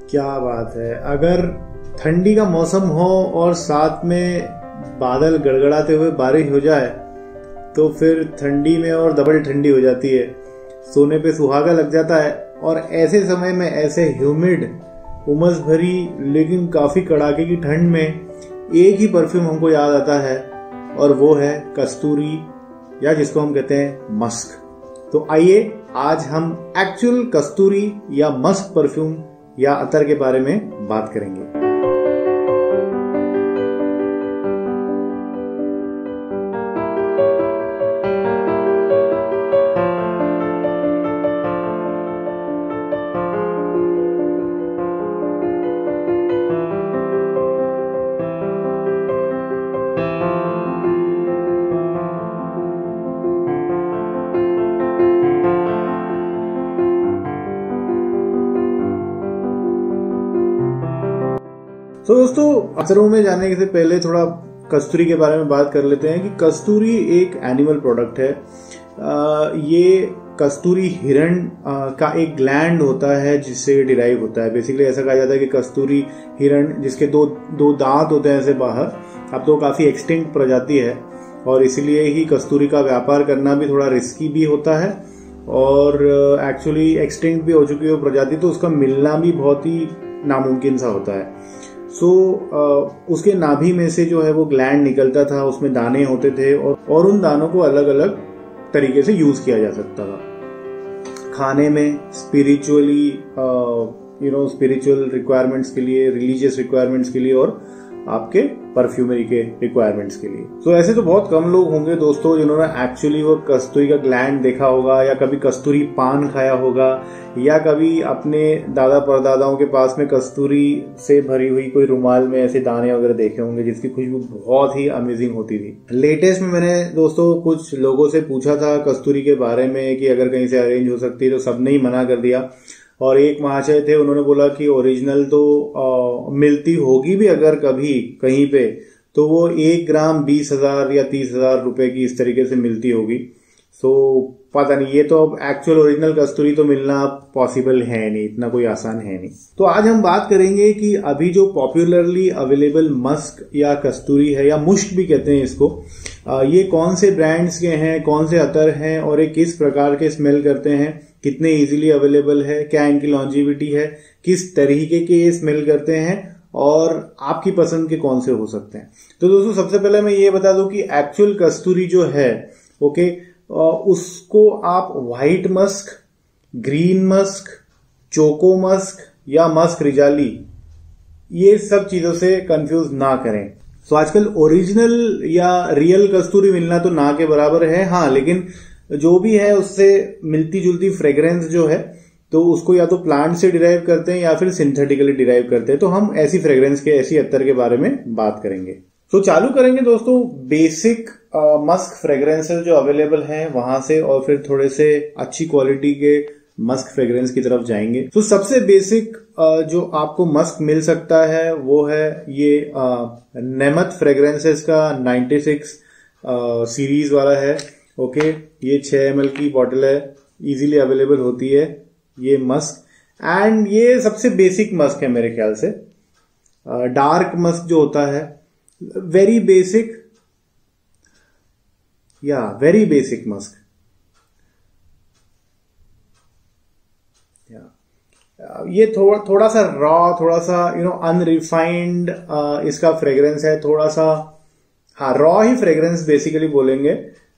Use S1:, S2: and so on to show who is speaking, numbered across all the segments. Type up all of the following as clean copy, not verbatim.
S1: क्या बात है। अगर ठंडी का मौसम हो और साथ में बादल गड़गड़ाते हुए बारिश हो जाए तो फिर ठंडी में और डबल ठंडी हो जाती है, सोने पे सुहागा लग जाता है। और ऐसे समय में, ऐसे ह्यूमिड, उमस भरी लेकिन काफी कड़ाके की ठंड में एक ही परफ्यूम हमको याद आता है और वो है कस्तूरी, या जिसको हम कहते हैं मस्क। तो आइए आज हम एक्चुअल कस्तूरी या मस्क परफ्यूम या अतर के बारे में बात करेंगे। तो दोस्तों, अतरों में जाने से पहले थोड़ा कस्तूरी के बारे में बात कर लेते हैं कि कस्तूरी एक एनिमल प्रोडक्ट है। ये कस्तूरी हिरण का एक ग्लैंड होता है जिससे डिराइव होता है। बेसिकली ऐसा कहा जाता है कि कस्तूरी हिरण, जिसके दो दांत होते हैं ऐसे बाहर, अब तो काफी एक्सटिंक्ट प्रजाति है और इसीलिए ही कस्तूरी का व्यापार करना भी थोड़ा रिस्की भी होता है। और एक्चुअली एक्सटिंक्ट भी हो चुकी है प्रजाति, तो उसका मिलना भी बहुत ही नामुमकिन सा होता है। उसके नाभि में से जो है वो ग्लैंड निकलता था, उसमें दाने होते थे और उन दानों को अलग अलग तरीके से यूज किया जा सकता था खाने में, स्पिरिचुअली स्पिरिचुअल रिक्वायरमेंट्स के लिए, रिलीजियस रिक्वायरमेंट्स के लिए और आपके परफ्यूमरी के रिक्वायरमेंट्स के लिए। तो ऐसे तो बहुत कम लोग होंगे दोस्तों जिन्होंने एक्चुअली वो कस्तूरी का ग्लैंड देखा होगा, या कभी कस्तूरी पान खाया होगा, या कभी अपने दादा परदादाओं के पास में कस्तूरी से भरी हुई कोई रुमाल में ऐसे दाने वगैरह देखे होंगे जिसकी खुशबू बहुत ही अमेजिंग होती थी। लेटेस्ट में मैंने दोस्तों कुछ लोगों से पूछा था कस्तूरी के बारे में कि अगर कहीं से अरेंज हो सकती है, तो सबने ही मना कर दिया। और एक महाशय थे, उन्होंने बोला कि ओरिजिनल तो मिलती होगी भी अगर कभी कहीं पे, तो वो 1 ग्राम 20,000 या 30,000 रुपए की इस तरीके से मिलती होगी। सो पता नहीं, ये तो अब एक्चुअल ओरिजिनल कस्तूरी तो मिलना पॉसिबल है नहीं, इतना कोई आसान है नहीं। तो आज हम बात करेंगे कि अभी जो पॉपुलरली अवेलेबल मस्क या कस्तूरी है, या मुश्क भी कहते हैं इसको, ये कौन से ब्रांड्स के हैं, कौन से अतर हैं और ये किस प्रकार के स्मेल करते हैं, कितने इजीली अवेलेबल है, क्या इनकी लॉन्जिविटी है, किस तरीके के ये स्मेल करते हैं और आपकी पसंद के कौन से हो सकते हैं। तो दोस्तों, सबसे पहले मैं ये बता दूं कि एक्चुअल कस्तूरी जो है, ओके, उसको आप white musk, green musk, choco musk या मस्क रिजाली, ये सब चीजों से कंफ्यूज ना करें। तो आजकल ओरिजिनल या रियल कस्तूरी मिलना तो ना के बराबर है, हाँ, लेकिन जो भी है उससे मिलती जुलती फ्रेग्रेंस जो है, तो उसको या तो प्लांट से डिराइव करते हैं या फिर सिंथेटिकली डिराइव करते हैं। तो हम ऐसी फ्रेग्रेंस के, ऐसी अत्तर के बारे में बात करेंगे। तो चालू करेंगे दोस्तों बेसिक मस्क फ्रेग्रेंसेस जो अवेलेबल हैं वहां से, और फिर थोड़े से अच्छी क्वालिटी के मस्क फ्रेग्रेंस की तरफ जाएंगे। तो सबसे बेसिक जो आपको मस्क मिल सकता है वो है ये नेमत फ्रेग्रेंसेस का 96 सीरीज वाला है। ओके, ये 6 ml की बॉटल है, इजीली अवेलेबल होती है ये मस्क, एंड ये सबसे बेसिक मस्क है मेरे ख्याल से। डार्क मस्क जो होता है, वेरी बेसिक मस्क, ये थोड़ा सा रॉ, थोड़ा सा अनरिफाइंड इसका फ्रेग्रेंस है, थोड़ा सा, हाँ, रॉ ही फ्रेग्रेंस बेसिकली बोलेंगे।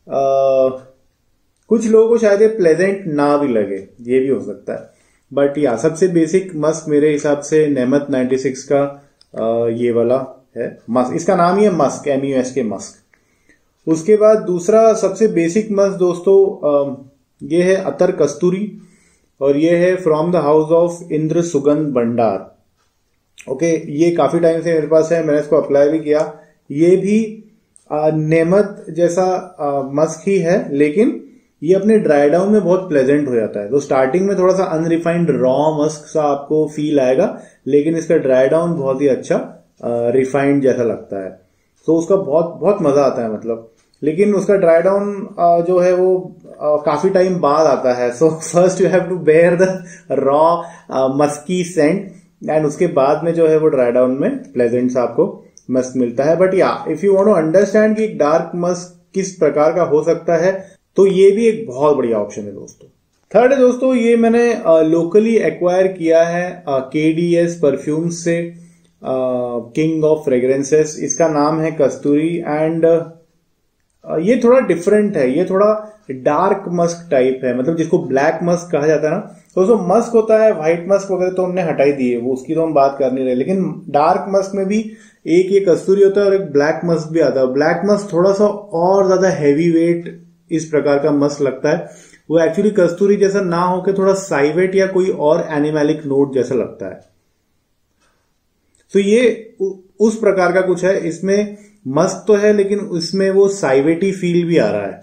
S1: कुछ लोगों को शायद ये प्लेजेंट ना भी लगे, ये भी हो सकता है, बट या सबसे बेसिक मस्क मेरे हिसाब से नेमत 96 का ये वाला है मस्क। इसका नाम ही है मस्क, MUSK मस्क। उसके बाद दूसरा सबसे बेसिक मस्क दोस्तों ये है अतर कस्तूरी, और ये है from the house of Indra Sugandh Bhandar. Okay, ये काफी टाइम से मेरे पास है, मैंने इसको अप्लाई भी किया। ये भी नेमत जैसा मस्क ही है, लेकिन ये अपने ड्राई डाउन में बहुत प्लेजेंट हो जाता है। तो स्टार्टिंग में थोड़ा सा अनरिफाइंड रॉ मस्क सा आपको फील आएगा, लेकिन इसका ड्राई डाउन बहुत ही अच्छा रिफाइंड जैसा लगता है। तो उसका बहुत बहुत मजा आता है मतलब। लेकिन उसका ड्राई डाउन जो है वो काफी टाइम बाद आता है। So first you have to bear the raw musky scent, and उसके बाद में जो है वो ड्राई डाउन में प्लेजेंट सा आपको मस्क मिलता है। बट या if you want to understand कि डार्क मस्क किस प्रकार का हो सकता है तो ये भी एक बहुत बढ़िया ऑप्शन है दोस्तों। थर्ड है दोस्तों, ये मैंने लोकली एक्वायर किया है KDS परफ्यूम्स से, किंग ऑफ फ्रेग्रेंसेस। इसका नाम है कस्तूरी एंड ये थोड़ा डिफरेंट है, ये थोड़ा डार्क मस्क टाइप है, मतलब जिसको ब्लैक मस्क कहा जाता है ना। तो जो मस्क होता है व्हाइट मस्क वगैरह तो हमने हटाई दी है, वो उसकी तो हम बात कर नहीं रहे, लेकिन डार्क मस्क में भी एक ये कस्तूरी होता है और एक ब्लैक मस्क भी आता है। ब्लैक मस्क थोड़ा सा और ज्यादा हैवी वेट इस प्रकार का मस्क लगता है, वो एक्चुअली कस्तूरी जैसा ना होकर थोड़ा साइवेट या कोई और एनिमेलिक नोट जैसा लगता है। तो ये उस प्रकार का कुछ है, इसमें मस्क तो है लेकिन उसमें वो साइवेटी फील भी आ रहा है।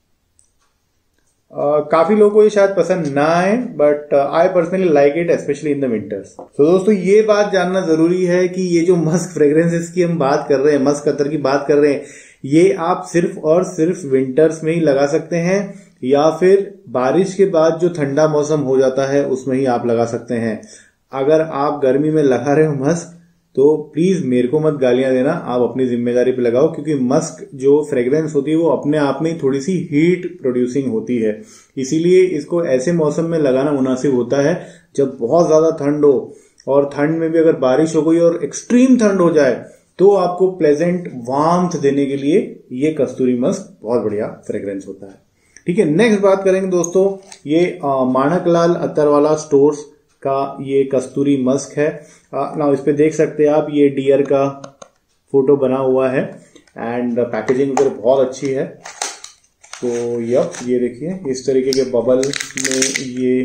S1: काफी लोगों को ये शायद पसंद ना आए, but I personally like it specially in the winters. तो दोस्तों ये बात जानना जरूरी है कि ये जो मस्क फ्रेग्रेंसेस की हम बात कर रहे हैं, मस्क अत्तर की बात कर रहे हैं, ये आप सिर्फ और सिर्फ विंटर्स में ही लगा सकते हैं या फिर बारिश के बाद जो ठंडा मौसम हो जाता है उसमें ही आप लगा सकते हैं। अगर आप गर्मी में लगा रहे हो मस्क तो प्लीज मेरे को मत गालियां देना, आप अपनी जिम्मेदारी पे लगाओ, क्योंकि मस्क जो फ्रेग्रेंस होती है वो अपने आप में थोड़ी सी हीट प्रोड्यूसिंग होती है, इसीलिए इसको ऐसे मौसम में लगाना मुनासिब होता है जब बहुत ज्यादा ठंड हो, और ठंड में भी अगर बारिश हो गई और एक्सट्रीम ठंड हो जाए तो आपको प्लेजेंट वार्मथ देने के लिए ये कस्तूरी मस्क बहुत बढ़िया फ्रेग्रेंस होता है। ठीक है, नेक्स्ट बात करेंगे दोस्तों, ये माणकलाल अत्तरवाला स्टोर्स का ये कस्तूरी मस्क है ना। इस पे देख सकते हैं आप, ये डियर का फोटो बना हुआ है एंड पैकेजिंग वगैरह बहुत अच्छी है। तो ये देखिए इस तरीके के बबल में ये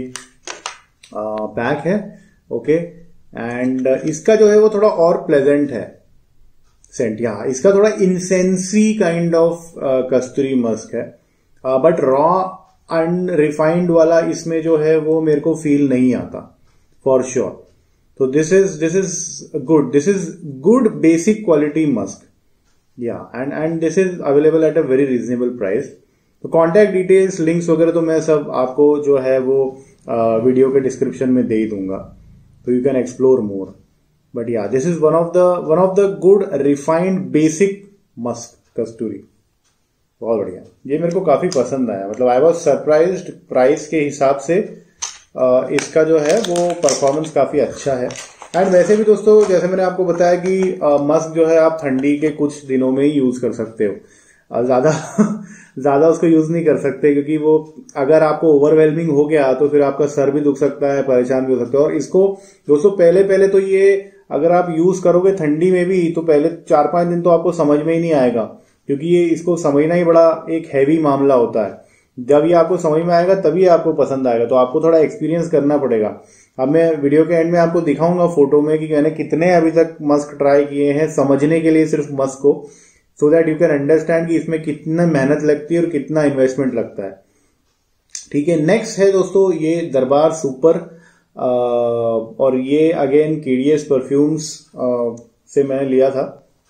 S1: पैक है, ओके। एंड इसका जो है वो थोड़ा और प्लेजेंट है सेंट, यहाँ इसका थोड़ा इंसेंसी काइंड ऑफ कस्तूरी मस्क है, बट रॉ अनरिफाइंड वाला इसमें जो है वो मेरे को फील नहीं आता फॉर श्योर। तो this is good basic quality musk, या and this is available at a very reasonable price. तो कॉन्टैक्ट डिटेल्स, लिंक्स वगैरह तो मैं सब आपको जो है वो वीडियो के डिस्क्रिप्शन में दे ही दूंगा, तो you can explore more. But या this is one of the good refined basic musk कस्तूरी, बहुत बढ़िया। ये मेरे को काफी पसंद आया, मतलब आई वॉज सरप्राइज्ड प्राइस के हिसाब से। इसका जो है वो परफॉर्मेंस काफी अच्छा है। एंड वैसे भी दोस्तों जैसे मैंने आपको बताया कि मस्क जो है आप ठंडी के कुछ दिनों में ही यूज कर सकते हो, ज्यादा उसको यूज नहीं कर सकते, क्योंकि वो अगर आपको ओवरवेलमिंग हो गया तो फिर आपका सर भी दुख सकता है, परेशान भी हो सकते हो। और इसको दोस्तों पहले तो ये अगर आप यूज करोगे ठंडी में भी तो पहले 4-5 दिन तो आपको समझ में ही नहीं आएगा, क्योंकि ये इसको समझना ही बड़ा एक हैवी मामला होता है। जब ये आपको समझ में आएगा तभी आपको पसंद आएगा, तो आपको थोड़ा एक्सपीरियंस करना पड़ेगा। अब मैं वीडियो के एंड में आपको दिखाऊंगा फोटो में कि मैंने कितने अभी तक मस्क ट्राई किए हैं समझने के लिए सिर्फ मस्क को, so that you can understand कि इसमें कितना मेहनत लगती है और कितना इन्वेस्टमेंट लगता है। ठीक है, नेक्स्ट है दोस्तों ये दरबार सुपर, और ये अगेन KDS परफ्यूम्स से मैंने लिया था।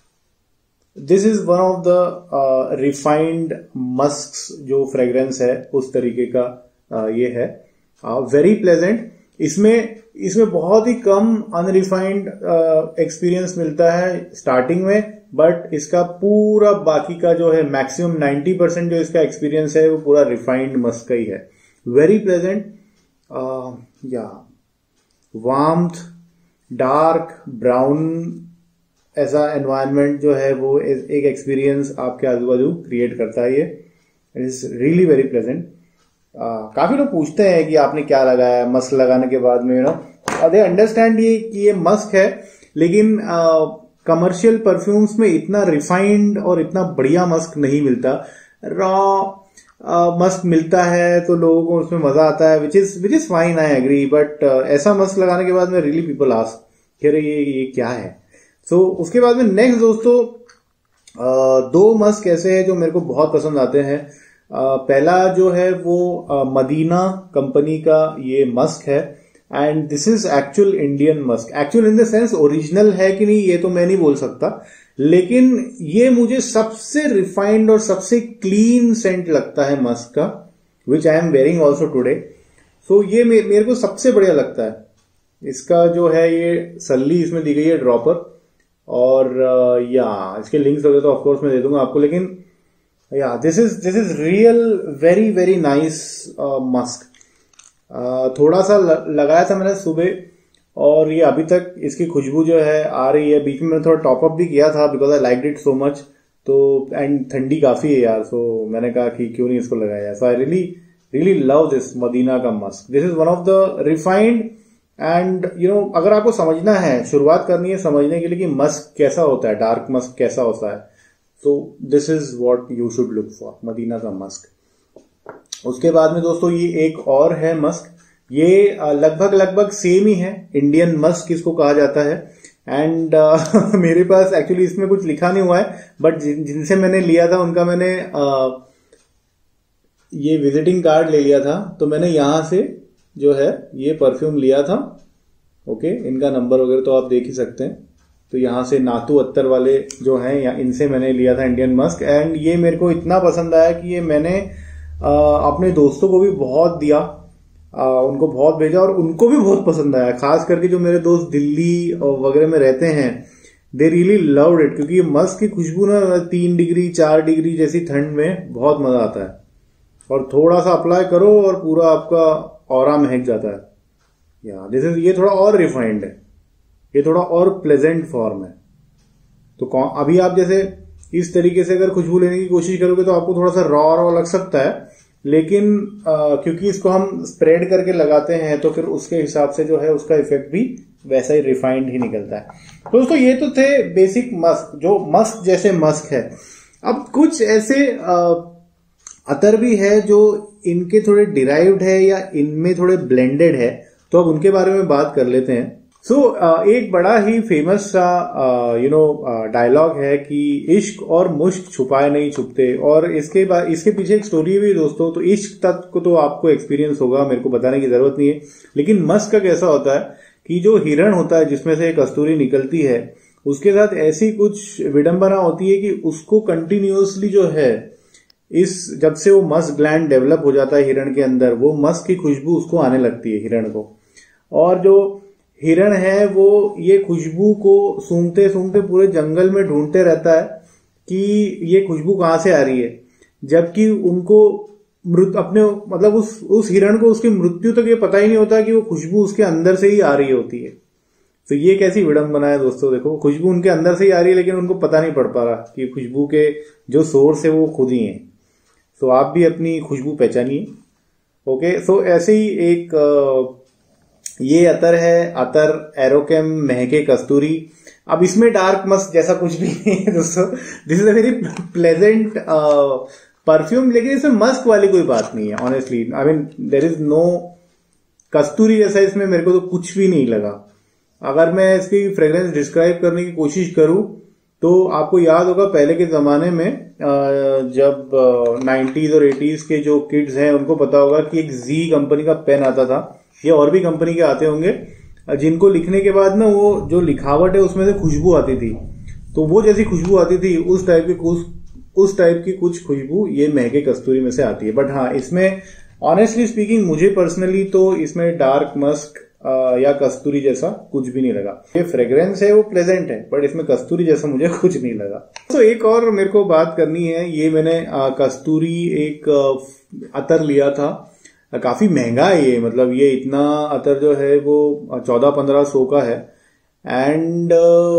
S1: This is one of the refined musk, जो फ्रेग्रेंस है उस तरीके का ये है, वेरी प्लेजेंट। इसमें बहुत ही कम अनरिफाइंड एक्सपीरियंस मिलता है स्टार्टिंग में, बट इसका पूरा बाकी का जो है मैक्सिमम 90% जो इसका एक्सपीरियंस है वो पूरा रिफाइंड मस्क का ही है। वेरी प्लेजेंट, या वार्मथ, डार्क ब्राउन ऐसा एनवायरनमेंट जो है वो एक एक्सपीरियंस आपके आजू बाजू क्रिएट करता है। ये it is really very pleasant. काफी लोग पूछते हैं कि आपने क्या लगाया मस्क लगाने के बाद में, दे अंडरस्टैंड ये कि ये मस्क है, लेकिन कमर्शियल परफ्यूम्स में इतना रिफाइंड और इतना बढ़िया मस्क नहीं मिलता। रॉ मस्क मिलता है तो लोगों को उसमें मजा आता है, which is fine, I agree. But ऐसा मस्क लगाने के बाद में रियली पीपल आस्क ये क्या है। सो उसके बाद में नेक्स्ट दोस्तों 2 मस्क ऐसे हैं जो मेरे को बहुत पसंद आते हैं। पहला जो है वो मदीना कंपनी का ये मस्क है, and this is actual Indian musk. Actual in the sense original है कि नहीं ये तो मैं नहीं बोल सकता, लेकिन ये मुझे सबसे रिफाइंड और सबसे क्लीन सेंट लगता है मस्क का, which I am wearing also today. So ये मेरे को सबसे बढ़िया लगता है। इसका जो है ये सल्ली इसमें दी गई है ड्रॉपर, और या इसके लिंक्स वगैरह तो ऑफकोर्स मैं दे दूंगा आपको, लेकिन या this is real very very nice musk. थोड़ा सा लगाया था मैंने सुबह, और ये अभी तक इसकी खुशबू जो है आ रही है। बीच में मैंने थोड़ा टॉपअप भी किया था because I liked it so much, तो एंड ठंडी काफी है यार, सो मैंने कहा कि क्यों नहीं इसको लगाया। So I really love this Madina का musk. This is one of the refined and अगर आपको समझना है, शुरुआत करनी है समझने के लिए कि मस्क कैसा होता है, डार्क मस्क कैसा होता है, तो this is what you should look for, Madina का मस्क। उसके बाद में दोस्तों ये एक और है मस्क, ये लगभग सेम ही है, इंडियन मस्क इसको कहा जाता है। एंड मेरे पास एक्चुअली इसमें कुछ लिखा नहीं हुआ है, बट जिनसे मैंने लिया था उनका मैंने ये विजिटिंग कार्ड ले लिया था, तो मैंने यहां से जो है ये परफ्यूम लिया था। ओके, इनका नंबर वगैरह तो आप देख ही सकते हैं। तो यहां से नातू अत्तर वाले जो हैं, इनसे मैंने लिया था इंडियन मस्क, एंड ये मेरे को इतना पसंद आया कि ये मैंने अपने दोस्तों को भी बहुत दिया, उनको बहुत भेजा, और उनको भी बहुत पसंद आया। खास करके जो मेरे दोस्त दिल्ली वगैरह में रहते हैं, दे रियली लव्ड इट, क्योंकि ये मस्क की खुशबू ना 3 डिग्री 4 डिग्री जैसी ठंड में बहुत मजा आता है, और थोड़ा सा अप्लाई करो और पूरा आपका ऑरा महक जाता है। या ये थोड़ा और रिफाइंड है, ये थोड़ा और प्लेजेंट फॉर्म है। तो अभी आप जैसे इस तरीके से अगर खुशबू लेने की कोशिश करोगे तो आपको थोड़ा सा रॉ लग सकता है, लेकिन क्योंकि इसको हम स्प्रेड करके लगाते हैं तो फिर उसके हिसाब से जो है उसका इफेक्ट भी वैसा ही रिफाइंड ही निकलता है। तो दोस्तों ये तो थे बेसिक मस्क, जो मस्क जैसे मस्क है। अब कुछ ऐसे अतर भी है जो इनके थोड़े डिराइव्ड है या इनमें थोड़े ब्लेंडेड है, तो अब उनके बारे में बात कर लेते हैं। एक बड़ा ही फेमस सा डायलॉग है कि इश्क और मुश्क छुपाए नहीं छुपते, और इसके पीछे एक स्टोरी भी दोस्तों। तो इश्क तक को तो आपको एक्सपीरियंस होगा, मेरे को बताने की जरूरत नहीं है, लेकिन मस्क का कैसा होता है कि जो हिरण होता है जिसमें से कस्तूरी निकलती है, उसके साथ ऐसी कुछ विडंबना होती है कि उसको कंटिन्यूअसली जो है जब से वो मस्क ग्लैंड डेवलप हो जाता है हिरण के अंदर, वो मस्क की खुशबू उसको आने लगती है हिरण को, और जो हिरण है वो ये खुशबू को सूंघते सूंघते पूरे जंगल में ढूंढते रहता है कि ये खुशबू कहां से आ रही है, जबकि उनको मतलब उस हिरण को उसकी मृत्यु तक ये पता ही नहीं होता कि वो खुशबू उसके अंदर से ही आ रही होती है। तो ये कैसी विडंबना है दोस्तों, देखो खुशबू उनके अंदर से ही आ रही है, लेकिन उनको पता नहीं पड़ पा रहा कि खुशबू के जो सोर्स है वो खुद ही है। तो आप भी अपनी खुशबू पहचानिए। ओके, सो ऐसे ही एक ये अतर है, अतर एरोकेम महके कस्तूरी। अब इसमें डार्क मस्क जैसा कुछ भी नहीं है दोस्तों, this is a very pleasant perfume, लेकिन इसमें मस्क वाली कोई बात नहीं है। Honestly I mean there is no कस्तूरी जैसा इसमें मेरे को तो कुछ भी नहीं लगा। अगर मैं इसकी फ्रेग्रेंस डिस्क्राइब करने की कोशिश करूं तो आपको याद होगा पहले के जमाने में जब 90s और 80s के जो किड्स हैं उनको पता होगा कि एक जी कंपनी का पेन आता था, या और भी कंपनी के आते होंगे, जिनको लिखने के बाद ना वो जो लिखावट है उसमें से खुशबू आती थी। तो वो जैसी खुशबू आती थी उस टाइप की कुछ खुशबू ये महके कस्तूरी में से आती है। बट हाँ, इसमें ऑनेस्टली स्पीकिंग मुझे पर्सनली तो इसमें डार्क मस्क या कस्तूरी जैसा कुछ भी नहीं लगा। ये फ्रेग्रेंस है वो प्लेजेंट है, बट इसमें कस्तूरी जैसा मुझे कुछ नहीं लगा। तो एक और मेरे को बात करनी है, ये मैंने कस्तूरी एक अतर लिया था, काफी महंगा है ये, मतलब ये इतना अतर जो है वो 1400-1500 का है। एंड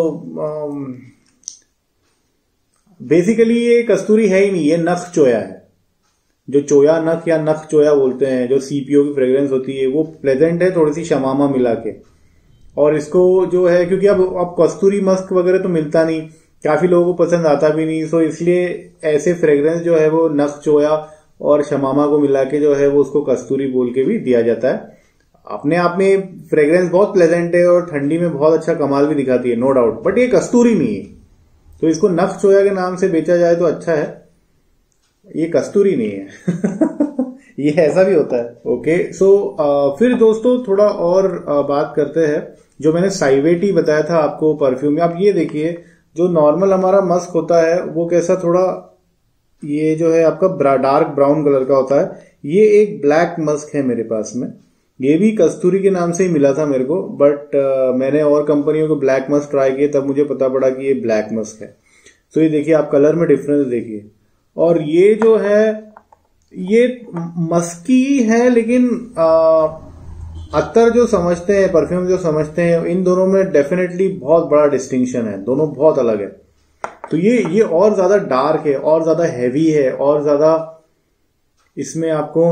S1: बेसिकली ये कस्तूरी है ही नहीं, ये नख चोया है। जो चोया नख या नख चोया बोलते हैं, जो सीपीओ की फ्रेग्रेंस होती है, वो प्लेजेंट है थोड़ी सी शमामा मिला के। और इसको जो है, क्योंकि अब कस्तूरी मस्क वगैरह तो मिलता नहीं, काफी लोगों को पसंद आता भी नहीं, सो इसलिए ऐसे फ्रेग्रेंस जो है वो नख चोया और शमामा को मिला के जो है वो उसको कस्तूरी बोल के भी दिया जाता है। अपने आप में फ्रेग्रेंस बहुत प्लेजेंट है और ठंडी में बहुत अच्छा कमाल भी दिखाती है, नो डाउट, बट ये कस्तूरी नहीं है। तो इसको नख चोया के नाम से बेचा जाए तो अच्छा है, ये कस्तूरी नहीं है। ये ऐसा भी होता है। ओके, सो फिर दोस्तों थोड़ा और बात करते हैं। जो मैंने साइवेटी बताया था आपको परफ्यूम में, आप ये देखिए, जो नॉर्मल हमारा मस्क होता है वो कैसा थोड़ा ये जो है आपका डार्क ब्राउन कलर का होता है, ये एक ब्लैक मस्क है मेरे पास में। ये भी कस्तूरी के नाम से ही मिला था मेरे को, बट मैंने और कंपनियों को ब्लैक मस्क ट्राई किए, तब मुझे पता पड़ा कि ये ब्लैक मस्क है। तो ये देखिए आप कलर में डिफरेंस देखिए। और ये जो है ये मस्की है, लेकिन अत्तर जो समझते हैं, परफ्यूम जो समझते हैं, इन दोनों में डेफिनेटली बहुत बड़ा डिस्टिंक्शन है, दोनों बहुत अलग है। तो ये और ज्यादा डार्क है, और ज्यादा हैवी है, और ज्यादा इसमें आपको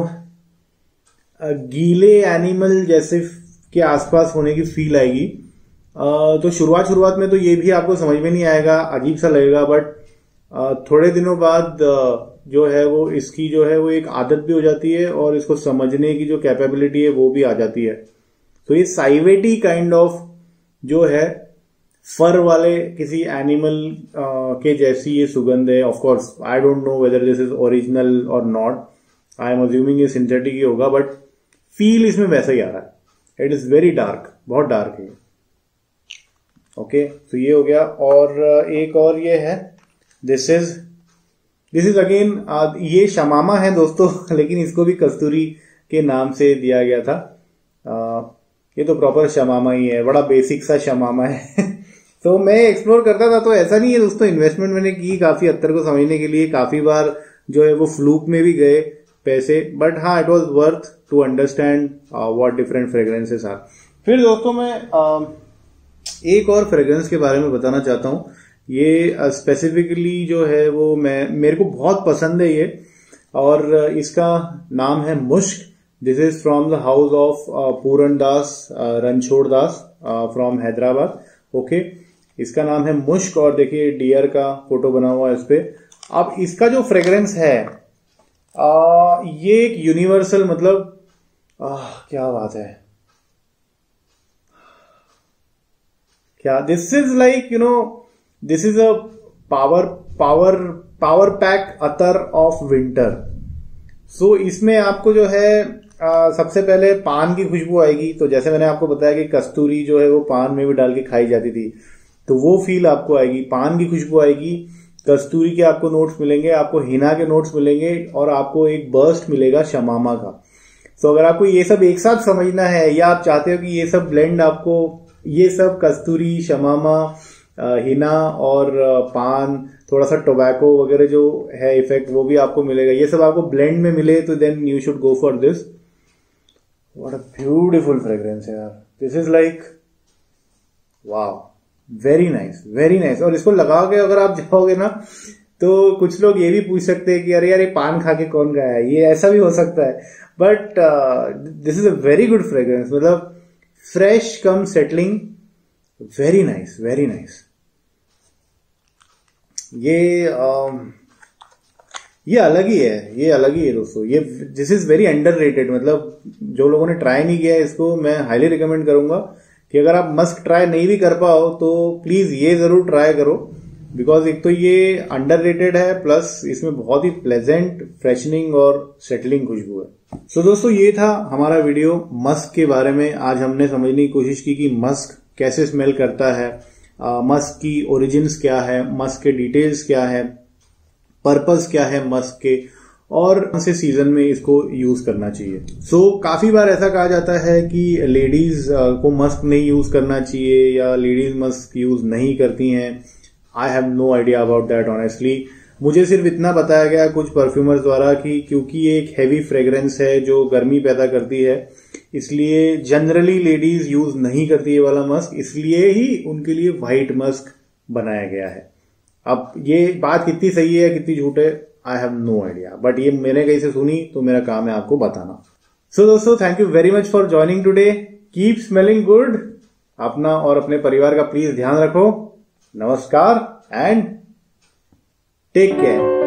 S1: गीले एनिमल जैसे के आसपास होने की फील आएगी। तो शुरुआत में तो ये भी आपको समझ में नहीं आएगा, अजीब सा लगेगा, बट थोड़े दिनों बाद जो है वो इसकी जो है वो एक आदत भी हो जाती है, और इसको समझने की जो कैपेबिलिटी है वो भी आ जाती है। तो ये साइवेटी काइंड ऑफ जो है फर वाले किसी एनिमल के जैसी ये सुगंध है। Of course I don't know whether this is original और नॉट, आई एम अज्यूमिंग ये सिंथेटिक ही होगा, बट फील इसमें वैसा ही आ रहा है। इट इज वेरी डार्क, बहुत डार्क है। ओके, तो ये हो गया। और एक और ये है, दिस इज अगेन ये शमामा है दोस्तों, लेकिन इसको भी कस्तूरी के नाम से दिया गया था। ये तो प्रॉपर शमामा ही है, बड़ा बेसिक सा शमामा है। तो मैं एक्सप्लोर करता था, तो ऐसा नहीं है दोस्तों, इन्वेस्टमेंट मैंने की काफी अत्तर को समझने के लिए, काफी बार जो है वो फ्लूक में भी गए पैसे, बट हाँ it was worth to understand what different fragrances are. फिर दोस्तों मैं एक और फ्रेग्रेंस के बारे में बताना चाहता हूँ। ये स्पेसिफिकली जो है वो मेरे को बहुत पसंद है ये, और इसका नाम है मुश्क। This is from the house of Puran Das Ranchhod Das from Hyderabad. Okay, इसका नाम है मुश्क, और देखिए डियर का फोटो बना हुआ है इस पे। अब इसका जो फ्रेग्रेंस है ये एक यूनिवर्सल, मतलब क्या बात है, क्या this is like you know this is a power pack अतर ऑफ विंटर। सो इसमें आपको जो है सबसे पहले पान की खुशबू आएगी। तो जैसे मैंने आपको बताया कि कस्तूरी जो है वो पान में भी डाल के खाई जाती थी, तो वो फील आपको आएगी, पान की खुशबू आएगी, कस्तूरी के आपको नोट्स मिलेंगे, आपको हिना के नोट्स मिलेंगे, और आपको एक बर्स्ट मिलेगा शमामा का। तो अगर आपको ये सब एक साथ समझना है, या आप चाहते हो कि ये सब ब्लेंड आपको, ये सब कस्तूरी, शमामा, हिना और पान, थोड़ा सा टोबैको वगैरह जो है इफेक्ट, वो भी आपको मिलेगा, ये सब आपको ब्लेंड में मिले, तो then you should go for this. What a beautiful fragrance है यार, this is like wow, very nice, very nice. और इसको लगा के अगर आप जाओगे ना, तो कुछ लोग ये भी पूछ सकते हैं कि अरे यार ये पान खा के कौन गया है, ये ऐसा भी हो सकता है, but this is a very good fragrance, मतलब फ्रेश कम settling, very nice, very nice. ये अलग ही है, ये अलग ही है दोस्तों। ये दिस इज वेरी अंडररेटेड, मतलब जो लोगों ने ट्राई नहीं किया है इसको मैं हाईली रिकमेंड करूंगा कि अगर आप मस्क ट्राई नहीं भी कर पाओ तो प्लीज ये जरूर ट्राई करो, बिकॉज एक तो ये अंडररेटेड है, प्लस इसमें बहुत ही प्लेजेंट, फ्रेशनिंग और सेटलिंग खुशबू है। सो दोस्तों ये था हमारा वीडियो मस्क के बारे में। आज हमने समझने की कोशिश की कि मस्क कैसे स्मेल करता है, मस्क की ओरिजिन्स क्या है, मस्क के डिटेल्स क्या है, पर्पस क्या है मस्क के, और कौन से सीजन में इसको यूज करना चाहिए। सो काफी बार ऐसा कहा जाता है कि लेडीज को मस्क नहीं यूज करना चाहिए, या लेडीज मस्क यूज नहीं करती हैं। I have no idea about that honestly. मुझे सिर्फ इतना बताया गया कुछ परफ्यूमर्स द्वारा कि क्योंकि ये एक हैवी फ्रेग्रेंस है जो गर्मी पैदा करती है, इसलिए जनरली लेडीज यूज नहीं करती ये वाला मस्क, इसलिए ही उनके लिए व्हाइट मस्क बनाया गया है। अब ये बात कितनी सही है कितनी झूठ है, I have no idea, but ये मैंने कहीं से सुनी तो मेरा काम है आपको बताना। सो दोस्तों thank you very much for joining today. Keep smelling good. अपना और अपने परिवार का प्लीज ध्यान रखो। नमस्कार एंड टेक केयर।